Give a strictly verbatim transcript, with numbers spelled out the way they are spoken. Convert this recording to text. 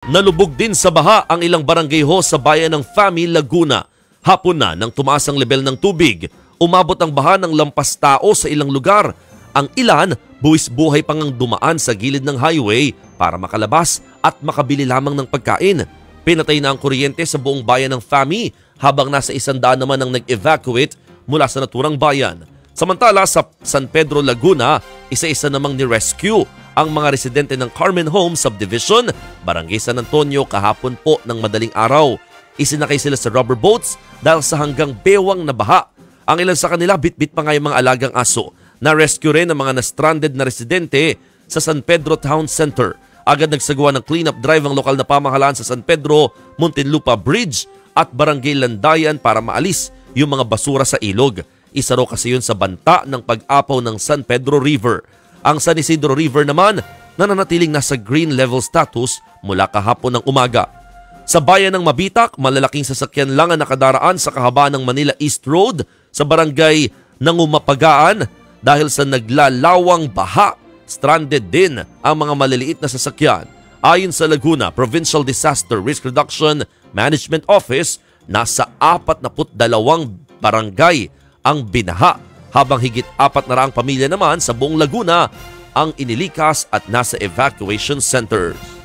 Nalubog din sa baha ang ilang barangay ho sa bayan ng Fami, Laguna. Hapon na nang tumaas ang level ng tubig, umabot ang baha ng lampas tao sa ilang lugar. Ang ilan, buwis buhay pang ang dumaan sa gilid ng highway para makalabas at makabili lamang ng pagkain. Pinatay na ang kuryente sa buong bayan ng Fami habang nasa isandaan naman ang nag-evacuate mula sa naturang bayan. Samantala sa San Pedro, Laguna, isa-isa namang ni-rescue ang mga residente ng Carmen Home Subdivision, Barangay San Antonio kahapon po ng madaling araw. Isinakay sila sa rubber boats dahil sa hanggang bewang na baha. Ang ilan sa kanila bitbit pa nga yung mga alagang aso. Na-rescue rin ang mga na-stranded na residente sa San Pedro Town Center. Agad nagsagawa ng cleanup drive ang lokal na pamahalaan sa San Pedro, Muntinlupa Bridge at Barangay Landayan para maalis yung mga basura sa ilog. Isa raw kasi yun sa banta ng pag-apaw ng San Pedro River. Ang San Isidro River naman nananatiling nasa green level status mula kahapon ng umaga. Sa bayan ng Mabitak, malalaking sasakyan lang ang nakadaraan sa kahabaan ng Manila East Road sa barangay Nangumapagaan dahil sa naglalawang baha. Stranded din ang mga maliliit na sasakyan. Ayon sa Laguna Provincial Disaster Risk Reduction Management Office, nasa apat na dalawang barangay ang binaha, habang higit apat na raang pamilya naman sa buong Laguna ang inilikas at nasa evacuation centers.